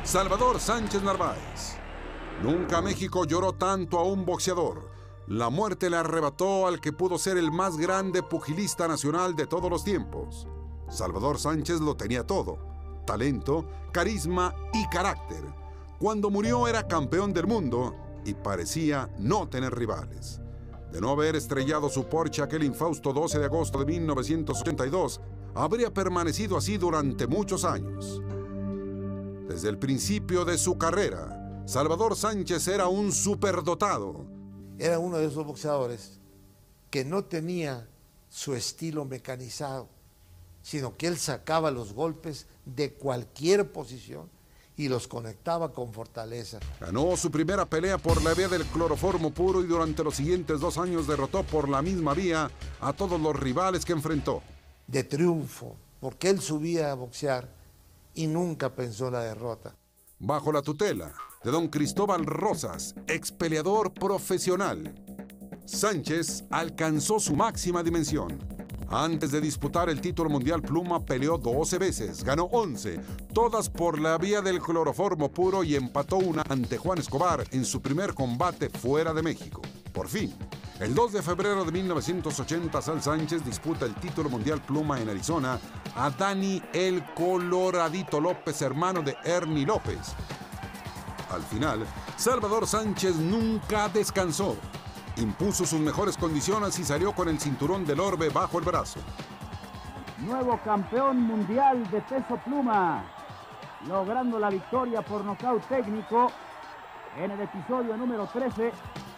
Salvador Sánchez Narváez. Nunca México lloró tanto a un boxeador. La muerte le arrebató al que pudo ser el más grande pugilista nacional de todos los tiempos. Salvador Sánchez lo tenía todo: talento, carisma y carácter. Cuando murió era campeón del mundo y parecía no tener rivales. De no haber estrellado su Porsche aquel infausto 12 de agosto de 1982, habría permanecido así durante muchos años. Desde el principio de su carrera, Salvador Sánchez era un superdotado. Era uno de esos boxeadores que no tenía su estilo mecanizado, sino que él sacaba los golpes de cualquier posición y los conectaba con fortaleza. Ganó su primera pelea por la vía del cloroformo puro y durante los siguientes 2 años derrotó por la misma vía a todos los rivales que enfrentó. De triunfo, porque él subía a boxear y nunca pensó la derrota. Bajo la tutela de don Cristóbal Rosas, ex peleador profesional, Sánchez alcanzó su máxima dimensión. Antes de disputar el título mundial pluma, peleó 12 veces, ganó 11, todas por la vía del cloroformo puro, y empató una ante Juan Escobar en su primer combate fuera de México. Por fin, el 2 de febrero de 1980, Sal Sánchez disputa el título mundial pluma en Arizona a Dani el Coloradito López, hermano de Ernie López. Al final, Salvador Sánchez nunca descansó. Impuso sus mejores condiciones y salió con el cinturón del orbe bajo el brazo. Nuevo campeón mundial de peso pluma, logrando la victoria por nocaut técnico en el episodio número 13.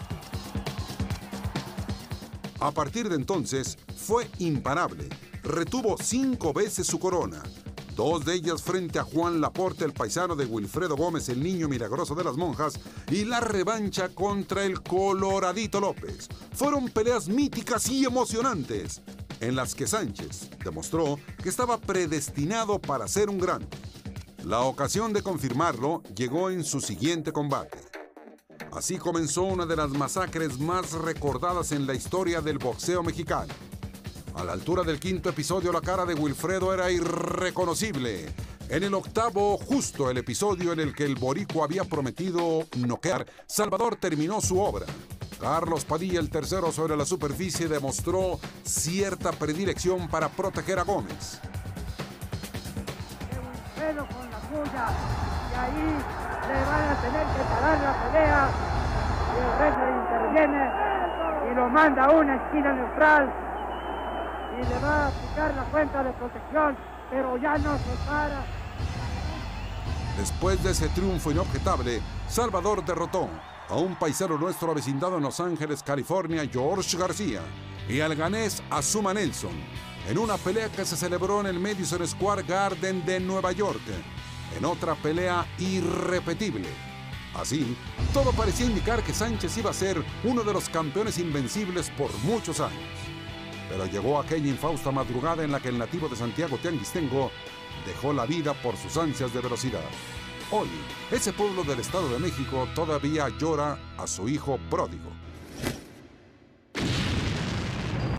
A partir de entonces, fue imparable. Retuvo 5 veces su corona. 2 de ellas frente a Juan Laporte, el paisano de Wilfredo Gómez, el niño milagroso de las monjas, y la revancha contra el Coloradito López. Fueron peleas míticas y emocionantes, en las que Sánchez demostró que estaba predestinado para ser un grande. La ocasión de confirmarlo llegó en su siguiente combate. Así comenzó una de las masacres más recordadas en la historia del boxeo mexicano. A la altura del 5º episodio, la cara de Wilfredo era irreconocible. En el 8º, justo el episodio en el que el boricua había prometido noquear, Salvador terminó su obra. Carlos Padilla, el tercero sobre la superficie, demostró cierta predilección para proteger a Gómez. Wilfredo con la suya, y ahí le van a tener que parar la pelea, y el referee interviene y lo manda a una esquina neutral y le va a aplicar la cuenta de protección, pero ya no se para. Después de ese triunfo inobjetable, Salvador derrotó a un paisano nuestro avecindado en Los Ángeles, California, George García, y al ganés Azuma Nelson, en una pelea que se celebró en el Madison Square Garden de Nueva York, en otra pelea irrepetible. Así, todo parecía indicar que Sánchez iba a ser uno de los campeones invencibles por muchos años. Pero llegó aquella infausta madrugada en la que el nativo de Santiago Tianguistengo dejó la vida por sus ansias de velocidad. Hoy, ese pueblo del Estado de México todavía llora a su hijo pródigo.